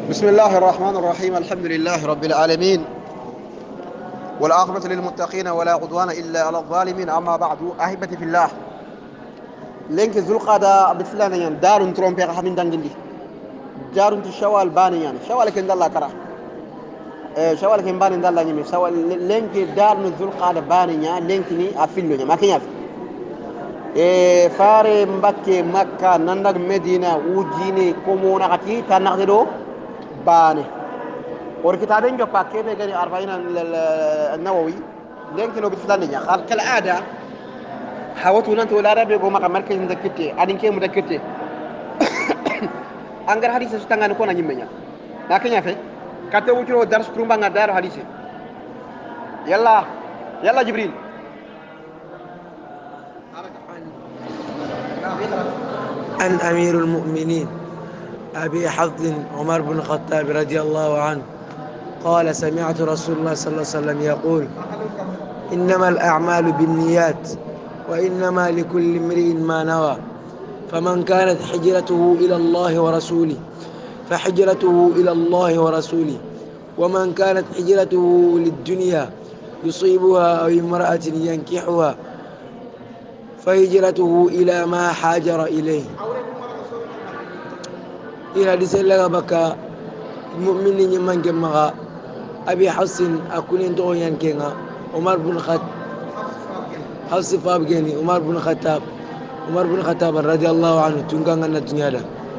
بسم الله الرحمن الرحيم. الحمد لله رب العالمين، والعاقبة للمتقين ولا عدوان إلا على الظالمين. أما بعد، أحبتي في الله، لينك ذو القعدة بفلان يعني دار ترومبي خامين دانجندي دار شوال باني يعني شوال كن الله كرا شوال كن باني الله نيمي شوال لينك دار ذو القعدة باني يعني لينك ني أفيلو ما كن يعرف فاري مبكي مكة نندق مدينة وجيني كومونا كتي تنقدرو باني والكتابين جو باكي بيجي 40 النووي لكن لو بتفلان قال كالعادة حاولت أن أنت ولا ربي قوم مركز مذكرتي أنا كي مذكرتي أنغر حديث ستانغ نكون نجمعنا لكن يا في كاتو وجرو درس كرومبا نادار حديث يلا يلا جبريل عن أمير المؤمنين أبي حفص عمر بن الخطاب رضي الله عنه قال: سمعت رسول الله صلى الله عليه وسلم يقول: إنما الأعمال بالنيات وإنما لكل امرئ ما نوى، فمن كانت حجرته إلى الله ورسوله فحجرته إلى الله ورسوله، ومن كانت حجرته للدنيا يصيبها أو امرأة ينكحها فهجرته إلى ما حاجر إليه. إلى دسالة بكا المؤمنين من جمعها أبي حسن أكونين دوغيان كينا عمر بن الخطاب حفص فابجيني عمر بن الخطاب رضي الله عنه تنقان الدنيا.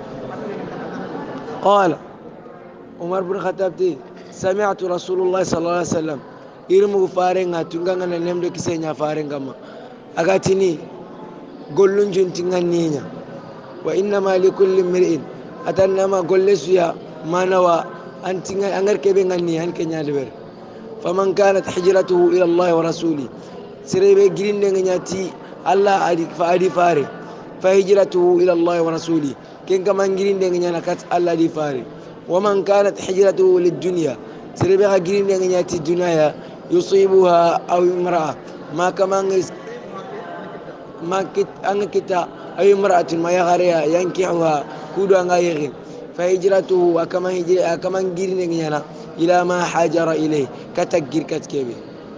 قال عمر بن الخطاب دي: سمعت رسول الله صلى الله عليه وسلم يرمو فارنغا تنقان النمد كسينيا فارنغا ما أغاتني قلن جنتنغان نينيا، وإنما لكل امرئ أتنما قل سيا ما نوى أنتنغا أنغر كبين غني أنك نيالبر. فمن كانت حجرته إلى الله ورسوله سريبي جرين نغنياتي الله أديك فأدي فاري فهجرته إلى الله ورسوله كن كمان جرين نغنيانا الله دي فاري. ومن كانت حجرته للدنيا سريبي جرين نغنياتي الدنيا يصيبها أو امرأة ما كمان ما كت أنكتا أي امرأة ما يغريها ينكحها كودو أنغا يغين فهجرته أكمان جرين نغنيانا إلى ما حاجر إليه كتجير كتكيبي.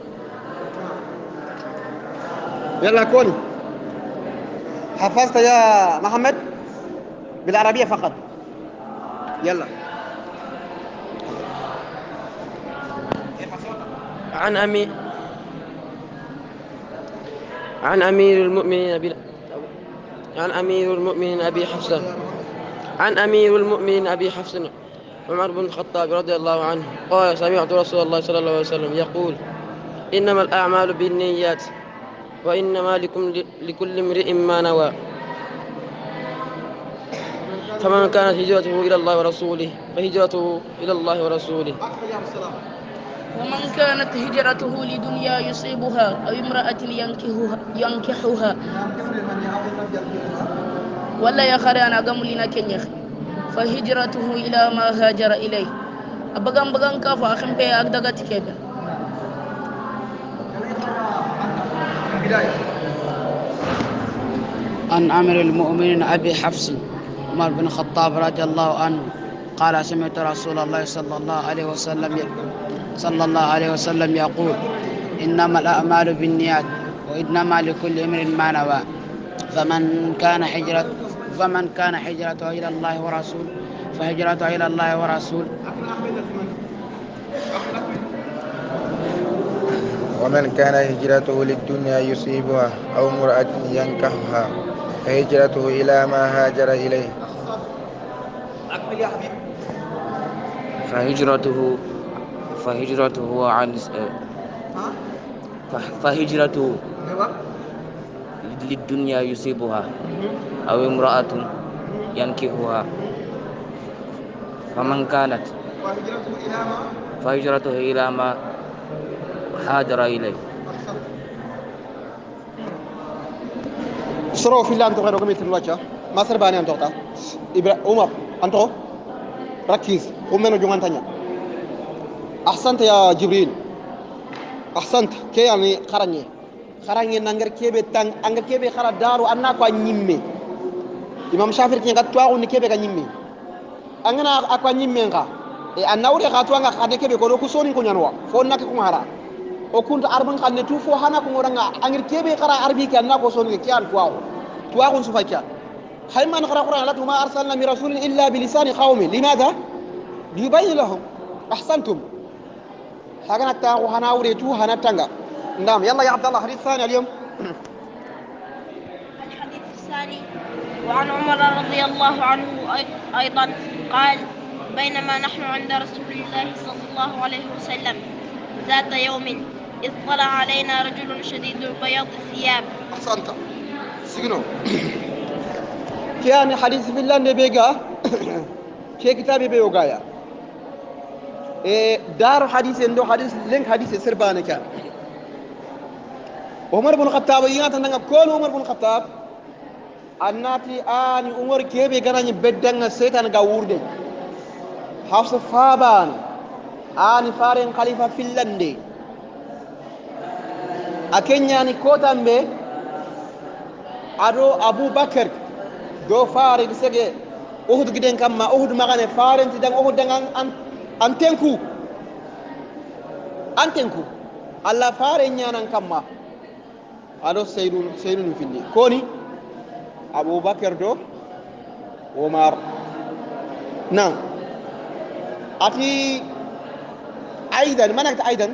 يلا كوني حفظت يا محمد بالعربية فقط. يلا عن أمي عن أمير المؤمنين عن أمير المؤمنين أبي حفص عن أمير المؤمنين أبي حفص عمر بن الخطاب رضي الله عنه قال: سمعت رسول الله صلى الله عليه وسلم يقول: إنما الأعمال بالنيات وإنما لكل امرئ ما نوى، فمن كانت هجرته إلى الله ورسوله فهجرته إلى الله ورسوله. ومن كانت هجرته لدنيا يصيبها أو امرأة ينكحها ولا يخري أنا قملنا كنيخ فهجرته إلى ما هاجر إليه. أبغان كافة أخم بي أقدقات كيبه. عن أمير المؤمنين أبي حفص عمر بن الخطاب رضي الله عنه قال: سمعت رسول الله صلى الله عليه وسلم يقول: إنما الأعمال بالنيات وإنما لكل امرئ ما نوى، فمن كان حجرته إلى الله ورسوله فهجرته إلى الله ورسوله، ومن كان هجرته للدنيا يصيبها أو امرأة ينكحها فهجرته إلى ما هاجر إليه. فهجرته للدنيا يصيبها أو امرأة ينكحها، فمن كانت فهجرته إلى ما هاجر إليه. سرو في الله أنتو غير قميت الوجه ما سرباني أنتو تا عمر أنتو ركز ومنو جمان تانيا. أحسنت يا جبريل، أحسنت. كي يعني خراني نانغر كيبي تان أنغر كيبي خرا دارو أنا كوا نيمي إمام شافعي كي غاتوا وني كيبي كا نيمي angana akwa nyimmenga e annawre khatwanga khade kebe ko ku soni ko nyanwa fo nak ko ngara o kunta arban khanne tu fo hana ko ngoranga angir kebe khara arbi kan na ko soni ke an tuwa ko sufa kya hay man khara qur'an la ma arsalna min rasulin illa bi lisani qaumi limadha liyubayyin lahum ahsantum hagana ta ko hana wure tu hana tanga نعم يلا يا عبد الله الحديث الثاني اليوم. الحديث الثاني وعن عمر رضي الله عنه أيضا قال بينما نحن عند رسول الله صلى الله عليه وسلم ذات يوم إذ طلع علينا رجل شديد بياض الثياب. أحسنت سيجنو كان حديث في الله نبيغا في كتاب بيوغايا دار حديث عنده حديث لينك حديث سربانه كان عمر بن الخطاب ياتا نغا كون عمر بن الخطاب annati ani umar kebe ganani beddanga setan ga wurde hafsa faban ani faren khalifa finlande akenyani kotambe ado abubakar do fare gisege uhud giden kamma uhud magane faren ti dang uhud dangan antenku alla fare nyanan kamma ado seydun finni koni أبو بكر دو عمر نعم أتي أيضا ما نكت أيضا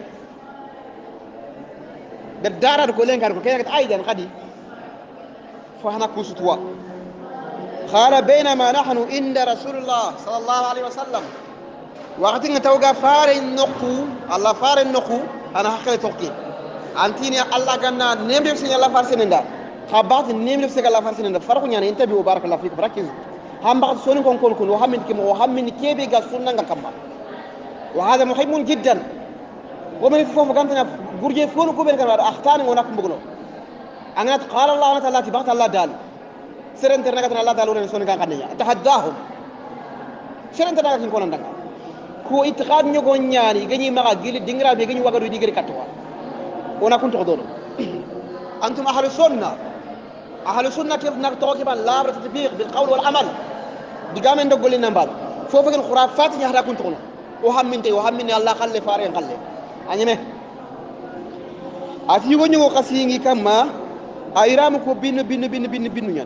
بالدارة كلين كانوا كي نكت أيضا قدي فهنا كوستوا قال بينما نحن عند رسول الله صلى الله عليه وسلم وقت نتوقع فارن نقو الله فارن نقو أنا حقل توقي أنتيني الله قلنا نمر سنة الله فارسنندا خبات النيم لفسك الله فرسنا الفرق يعني أنت بيوبارك الله فيك بركز هم بعض سوني كون وهم من كيبي قصونا كمّا وهذا مهم جدا ومن فوق قامتنا برجع فول كوبين كانوا أختان وناكم بقولوا أنا قال الله أنا الله تبارك الله دال سرنت نكتنا الله دالون سوني كان كنيا تحداهم سرنت نكتنا كون عندنا كو إتقاد نيجون يعني جني ما قيل دينغرا بيجني وقالوا دينغري كتوا وناكم تقولون أنتم أهل السنة أهل السنة كيف نتوقف لا تطبيق بالقول والعمل دقام عندك قول لنا بعد فوق الخرافات يهرا كنت قلنا وهم مني الله خلي فارين خلي أني مه أتيجوا نيجو قصيني كما أيرام كو بين ين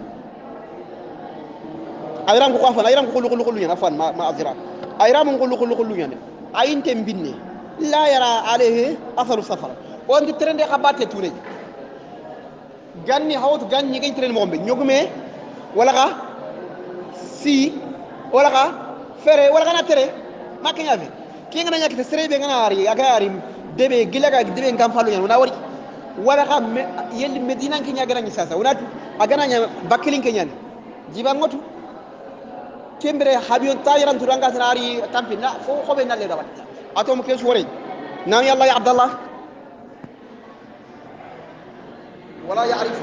أيرام كو قافن أيرام كو كل ين أفن ما أزرع أيرام كل ين أين تم بيني لا يرى عليه أثر السفر وأنت ترند خبات توني ganni hawtu ganni gay tren mo be ñogme wala ga si wala ga fere wala ga na tere makanya fe ki nga ñak te sere be nga ari aga ari debe gilaga debe ngam falu ñan wona wari wala ga yelli medina ki ñaga nañu sasa wona tu aga nañu bakilin ke ñan jiba ngotu kembre habiyon tayiran tu ranga sanari tampi na fo xobe na le dawat atom ke suwore nam yalla ya abdallah ولا يعرف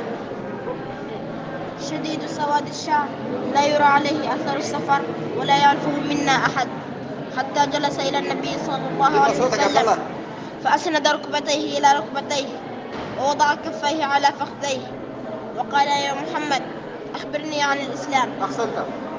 شديد سواد الشعر لا يرى عليه أثر السفر ولا يعرفه منا أحد حتى جلس إلى النبي صلى الله عليه وسلم فأسند ركبتيه إلى ركبتيه ووضع كفيه على فخذيه وقال يا محمد أخبرني عن الإسلام. أحسنت.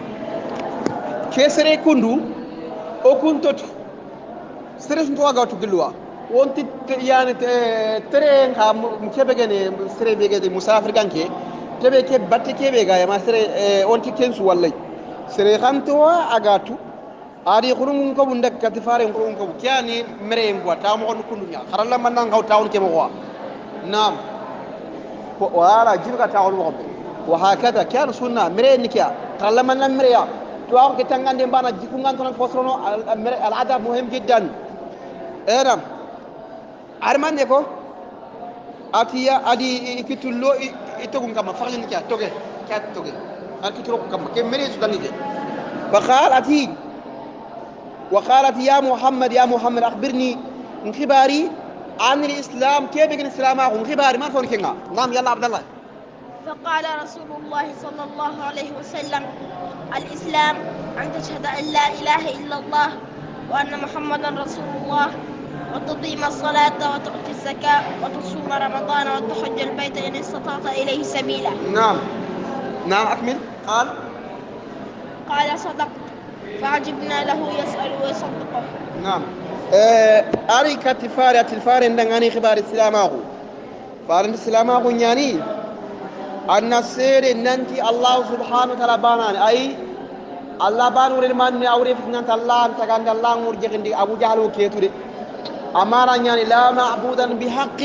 كسر كندو أو كنتو سرش نتوقع تقولوا وانت يعني ترين خام كبيجني سري بيجي مسافر كانكي تبي كي باتي كي بيجا ما سري وانت كنسو والله سري خانتوا أجاتو أدي خرون كم عندك كتفارين خرون كم كياني مريم بوا تام خرون كلنيا خرلا من نعو تاون كم هو نعم وعلى جيبك تاون وهم وهكذا كان سنة مريم نكيا خرلا من مريم تاون كتانغان ديمبانا جيكونغان تون فسرونو العادة مهم جدا إيرام arman ne ko atiya adi ikitullo itogun kama faglin kya toge akitro kama ke mere su danije فقال اتي وقالت يا محمد اخبرني من خباري عن الاسلام كيف يكون الاسلام اخو خباري ما فون كينغا نعم يلا عبد الله. فقال رسول الله صلى الله عليه وسلم الاسلام ان تشهد ان لا اله الا الله وان محمدا رسول الله وتقيم الصلاة وتؤتي الزكاة وتصوم رمضان وتحج البيت إن استطعت إليه سبيلا. نعم أكمل. قال صدقت فعجبنا له يسأل ويصدقه. نعم. أري كتفاري أتفاري ندعني خبار السلامه فارن السلامه يعني أن السير ننتي الله سبحانه وتعالى بانان أي الله بان ورد من أوري فتنة الله أنت كان الله مرجع عندي أبو جهل وكيتوري أمارا يعني لا معبودا بحق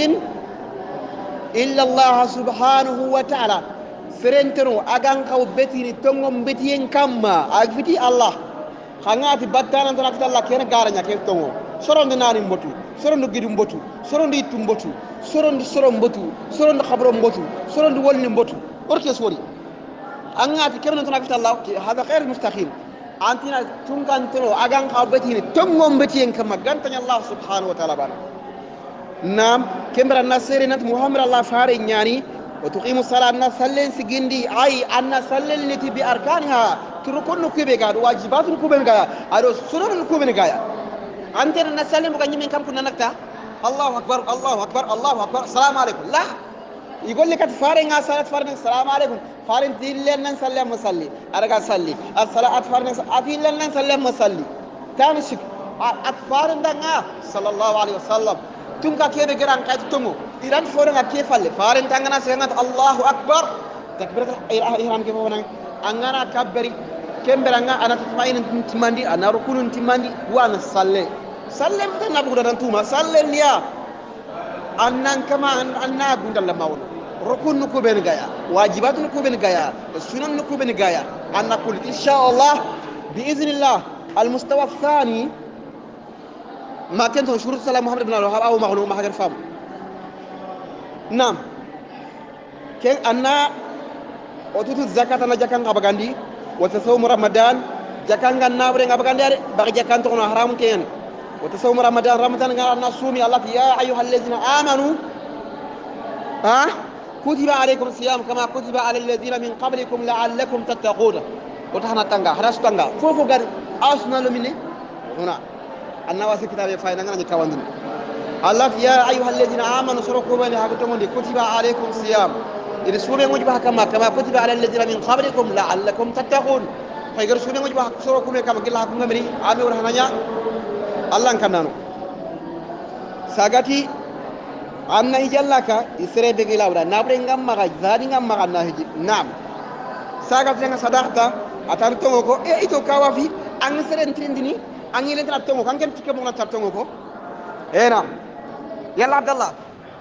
إلا الله سبحانه وتعالى فرنتنو أغان كاو بتيني تونغم بتين كما أغفتي الله خاناتي باتانا تنكت الله كينا غارنيا كيف تونغو سورون ناني مبتو سورون غيدو مبتو سورون دي تمبتو سورون سورون مبتو سورون خبرو مبتو سورون ولني مبتو وركي سوري أنغاتي كيما تنكت الله هذا غير مستقيم أنتنا تونغانتنو أغان كاو بتيني تونغم بتين كما غانتني الله سبحانه وتعالى بانا نعم كمبر الناصر نت محمد الله فاري يعني وتقيم الصلاة الناس سلين سجندي أي أن سلين نتي بأركانها تركون نكوبة قاد واجبات نكوبة قاد أرو سنن نكوبة قاد أنت الناس سلين بقى من كم كنا نكتا الله أكبر الله أكبر الله أكبر السلام عليكم لا يقول لك فارين صلاة فارين السلام عليكم فارين تيلن نسلم مسلي أرجع سلي الصلاة فارين أتيلن نسلم مسلي تاني شك أتفارين دعنا صلى الله عليه وسلم تونكا كيف جران كايت تومو إيران فورنا كيف فعل فارن تانغنا سيرنا الله أكبر تكبيرة الإحرام كيف هو أنغنا كبري كم برانغا أنا تسمعين تماندي أنا ركون تماندي وأنا صلي صلي متى نبغى نتوما صلي نيا أنن كما أننا عند الله ماون ركون نكوبين جايا واجبات نكوبين جايا السنن نكوبين جايا أنا قلت إن شاء الله بإذن الله المستوى الثاني ما كنت شروط سلام محمد بن الوهاب أو معلومة حاجة فهم نعم كان أنا وتوت الزكاة أنا جاكان غبغاندي وتصوم رمضان جاكان غنا برين غبغاندي باقي جاكان تكون حرام كين وتصوم رمضان غنا صومي الله يا أيها الذين آمنوا كتب عليكم الصيام كما كتب على الذين من قبلكم لعلكم تتقون وتحنا تنغا حراس تنغا فوفو غار أصنع مني هنا النواس كتاب فاينا غنا كواندن الله يا ايها الذين امنوا سرقوا بين حقكم كتب عليكم الصيام اذا سومي وجبه كما كتب على الذين من قبلكم لعلكم تتقون فيغير سومي وجبه سرقوا كما قال لكم غمري امي ورهنيا الله كنانو ساغاتي ان يجلك يسري بغلاودا نابري غام ما زادي غام ما ناهجي نعم ساغاتي صدقتا اتارتوكو ايتو كوافي ان سرن ترندني أني لين تنتمو كان كم تكمل تنتمو كو هنا يلا عبد الله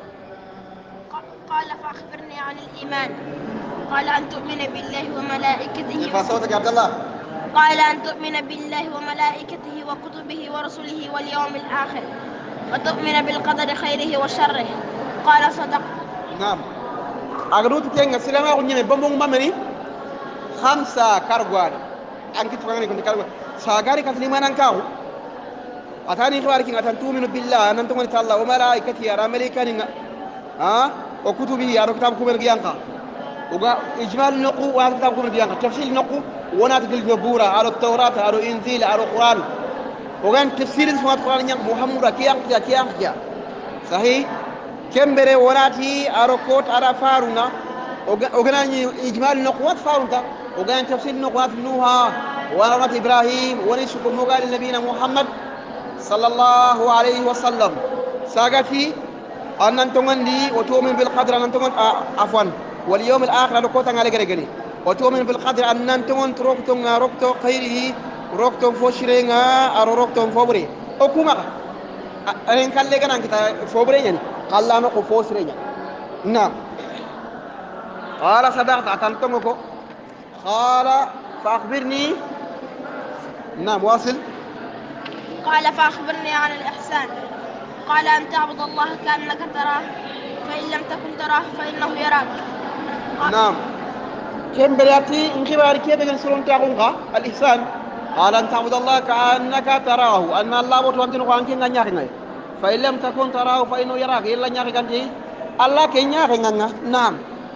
قال فأخبرني عن الإيمان قال أن تؤمن بالله وملائكته فصوتك يا عبد الله قال أن تؤمن بالله وملائكته وكتبه ورسله واليوم الآخر وتؤمن بالقدر خيره وشره قال صدق نعم أقولت كينغ سلامة ونيمة بمبون مامري 5 كارغوان أنك تفعلني كنت كارغوان ساغاري كسليمان أنكاو أتاني خواركين أتان تؤمن بالله أن تؤمن الله وملائكته يا ملائكة وكتبه يا كتاب كبير جيانكا وقا إجمال نقو وكتاب كبير جيانكا تفصيل نقو ونات الجبورة على التوراة على الإنجيل على القرآن وكان تفسير اسمه القرآن يانك محمد كيانكا صحيح كم بره وناتي على كوت على فارونا وكان إجمال نقو فارونا وكان تفسير نقو نوها ورحمة إبراهيم ونشكر مقال النبينا محمد صلى الله عليه وسلم ساقتي أن ننتمن لي وتؤمن بالقدر أن ننتمن عفوا واليوم الآخر لقوتا على جرجري وتؤمن بالقدر أن ننتمن ركتو خيره ركتو فوشرينا أو ركتو فوبري أكما أنا كان لكنا كتا فوبري يعني قال لا نقو فوشرينا نعم قال صدقت أتنتمكو قال فأخبرني نعم واصل قال فأخبرني عن الإحسان قال أن تعبد الله كأنك تراه فإن لم تكن تراه فإنه يراك نعم كم برياتي انخباري كيف ينسلون تاغنغا الإحسان قال أن تعبد الله كأنك تراه أن الله بطوانتين وانكي نغنياغي فإن لم تكن تراه فإنه يراك إلا نغنياغي كنتي الله كي نغنياغي نعم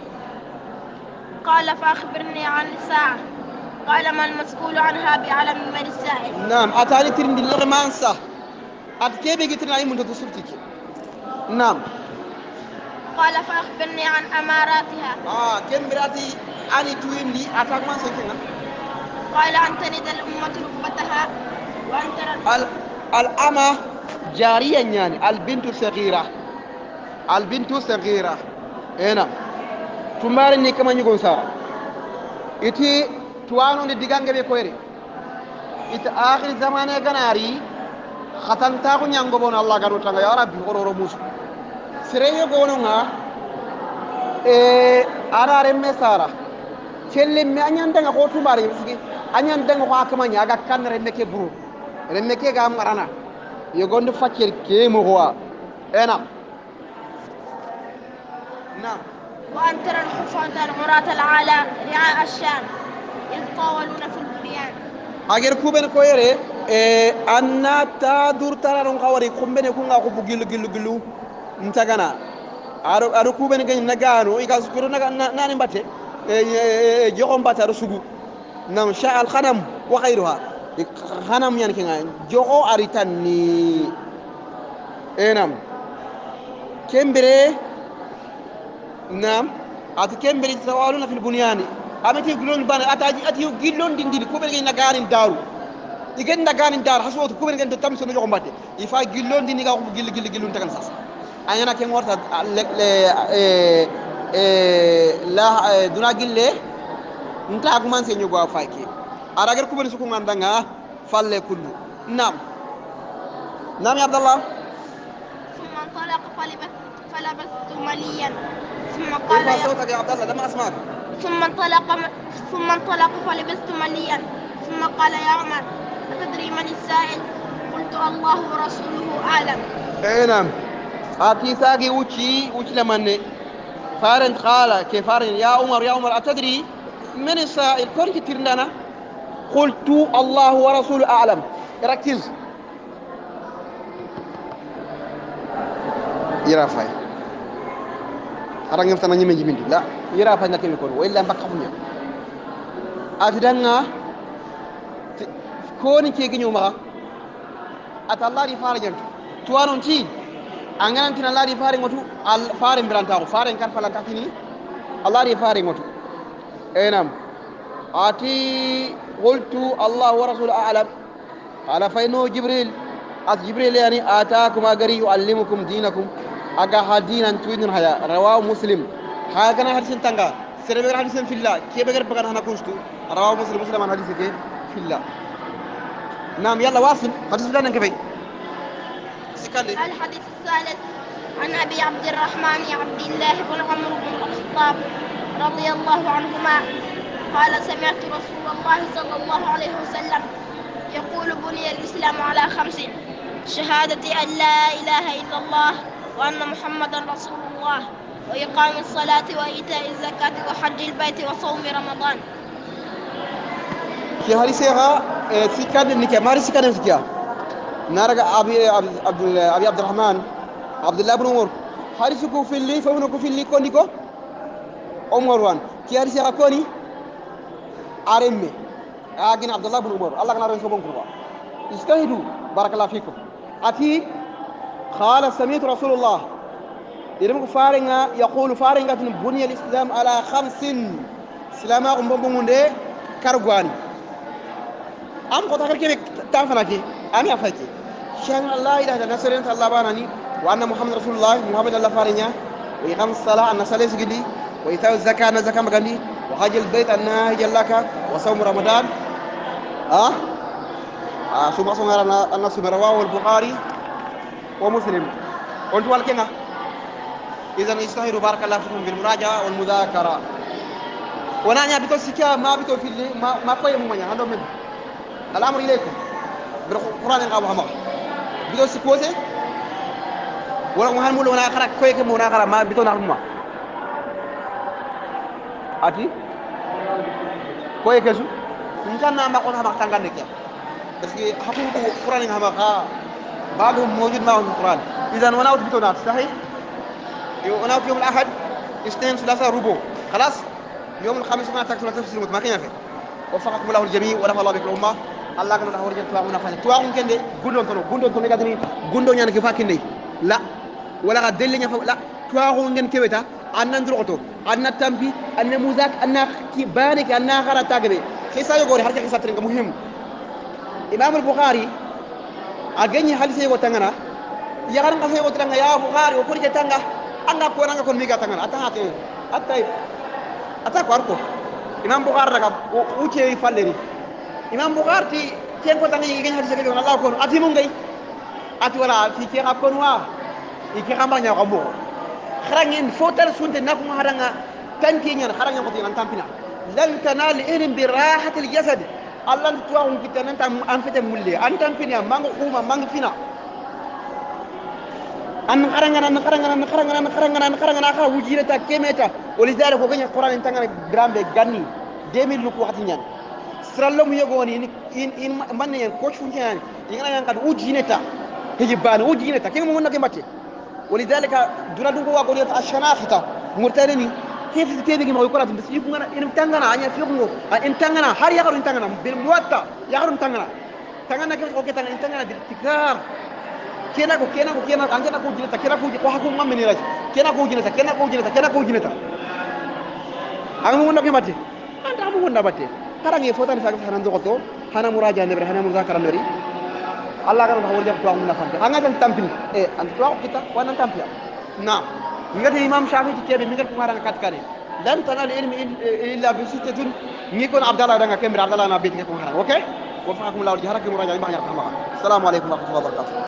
قال فأخبرني عن الساعة قال ما المسؤول عنها بأعلم من السائل نعم أتاني ترند اللغة ما أنسى أتكيبي قتنا أي منتو تسلتك نعم قال فأخبرني عن أماراتها كم براتي أني تويم لي أتاك ما سكنا قال أن تلد الأمة ركبتها وأن ترى الأمة جارية يعني البنت صغيرة هنا تمارني كما يقول سارة إتي توانو نديغانغ بكويري إتي آخر زمان غناري خطان تاكو نيانغو بون الله غانو تانغ يا ربي غورو موسو سريه غونونغا أنا رمي سارة كل ما أنيان دعنا قوتو باري مسكين أنيان دعنا قا كمان يا كان رمي كبرو رمي كعام رانا يقول نفكر كيم هو أنا نعم وأن ترى الحفاة العراة العالى رعاء الشام يتطاولون في البنيان أجر كوبن كويرة أنا تادور ترى رون خواري كوبن يكون أكو بقول جلو نتاعنا أرو كوبن كن نجارو إيكاس كرو ناني باتة جوهم باتة رسوبو نعم شاء الخنم وغيرها خنم يعني كنا جو أريتني نعم كمبرة نعم كمبرة سوالنا في البنيان أمتى يقولون بان أتى يقولون دين كوبن كن نجارين دارو يمكن نجارين دار حسوت كوبن كن تتمسون جوهم باتة يفا يقولون دين يقاو جلو تكن ساس أنا كم ورثة لا دونا جلة نتا أكمان سينيو فايكي أراجر كوبن سكون عندنا فله كله نعم نعم يا عبد الله ثم انطلق فلبثت مليا ثم قال يا صوتك يا عبد الله لما أسمعك ثم انطلق فلبثت مليا ثم قال يا عمر أتدري من السائل قلت الله ورسوله أعلم نعم أتي ساقي وشي لمن فارن قال كيف فارن يا عمر أتدري من السائل كنت ترندنا قلت الله ورسوله أعلم ركز يرافاي أرانغ فتنا نيمي جيمين لا يرافاي نكيم يكون وإلا مبقى أفدنا كوني كي نيوما أت الله دي فارجن توانون تي أنغان تنا الله دي فارج متو فارج برانتاو فارج كان فلان تاتيني الله دي فارج متو نعم آتي قلت الله ورسوله أعلم قال فإنه جبريل جبريل يعني آتاكم أجري يعلمكم دينكم أجا هدينا تويدن هيا رواه مسلم هاكنا حديث تانغا سيربير حديث في الله كيف بغير بغير هنا كوشتو رواه مسلم عن حديث في الله نعم يلا واصل حديث فلان كيف الحديث الثالث عن أبي عبد الرحمن عبد الله بن عمرو بن الخطاب رضي الله عنهما قال سمعت رسول الله صلى الله عليه وسلم يقول بني الإسلام على 5 شهادة أن لا إله إلا الله وأن محمدا رسول الله وإقام الصلاة وإيتاء الزكاة وحج البيت وصوم رمضان في هذه السيرة سكان النكاح ما رأي سكان النكاح نارجع أبي عبد الرحمن عبد الله بن عمر هذه سكوا في اللي فهمنا في اللي كونيكو عمر وان في هذه السيرة كوني أرمي أجن عبد الله بن عمر الله كنا رئيسهم كلوا استهدوا بارك الله فيكم أتي قال سمعت رسول الله يرمك فارنغا يقول فارنغا بني الإسلام على 5 سلاما بمبمونde كارغواني أم قطع كيف تعرفنا أنا أفكر شان الله إله إلا نسرين الله بانني وأن محمد رسول الله محمد الله فارنغا ويقام الصلاة أن صلاة سجدي وإيتاء الزكاة أن الزكاة مغني وحج البيت أن هج لك وصوم رمضان ثم صوم أن صوم رواه البخاري ومسلم قلت والكنا إذا يستهر بارك الله فيكم بالمراجعة والمذاكرة ونعني بتو سكا ما بتو في اللي ما قوي ممانيا هذا من الأمر إليكم بالقرآن أبو حمار بتو سكوزي ولا مهان مولو ولا آخر كوي كم ولا آخر ما بتو نعلم أتي كوي كذو إنسان نام بقول هم أختار نكيا بس كي حكوا القرآن هم أخا بعضهم موجود معهم القرآن إذا وناوت بتو ناس صحيح وناوت يوم الأحد اثنين ثلاثة ربع خلاص يوم الخميس ما تكتب تفسير متمكن فيه وفقكم الله الجميع ونفع الله بكم الأمة الله كنا نحور جل توامنا فاني توامن كندي غندون كوني كادني غندون يعني كيف كندي لا ولا غدل نيا لا توامن كن كبتا أن ندرقته أن نتمبي أن موزاك أن كي بارك أن خرا تاجبي خيسا يقول حركة خيسا ترنك مهم إمام البخاري أجني حال سيء وتعنا يارن كسي وتعنا يا بخاري وكل جتنا أنا كورنا كون ميجا تعنا أتاه أتاه كاركو إمام بخاري ركاب وجه يفعلني إمام بخاري كيف كتاني يجي حال سيء الله كون أتي مونجي أتي ولا في كي أكون وا يكي كمان يا كمو خرجين فوتر سنت نكون هرنا تنكين خرجين قطين أن تنفينا لن تنال إلهم براحة الجسد الله تتوهم كتنا أنت أنفت مولي أن تنفينا مانغ خوما مانغ فينا أن خرجنا أخا وجيرتا كميتا ولذلك وكان القرآن إنتنا جرام بجاني دمي لوك وقتين سرالهم يقولون إن من ينكوش فنجان يعنى ينكاد وجينتا هجبان وجينتا كم من نكمته ولذلك دون دون قوة قولي الشناخته مرتدني كيف تتبعي ما يقول بس يكون إن تانغنا أني فيكم إن تانغنا هاري يقولون إن تانغنا بالموتة يقولون تانغنا كيف أوكي تانغنا إن تانغنا بالتكرار كنا أنجنا كوجينتا كنا كوجي وحكم ما منيراج كنا كوجينتا أنا مو نبي ماتي أنت أمو نباتي كراني فوتان فاكس هنان زوجته هنا مراجعة نبرة هنا مذاكرة نبري الله كان بحول جاب توام نفهم أنا كان تامبين أنت توام kita وانا تامبيا نعم نيجي الإمام شافعي تجيب نيجي كمارا كاتكاري لن تنال العلم إلا بستة نيكون عبد الله دعنا كمبر عبد الله نبيت كمارا أوكي وفقكم الله وجهرك مراجعة ما يرحمها السلام عليكم ورحمة الله وبركاته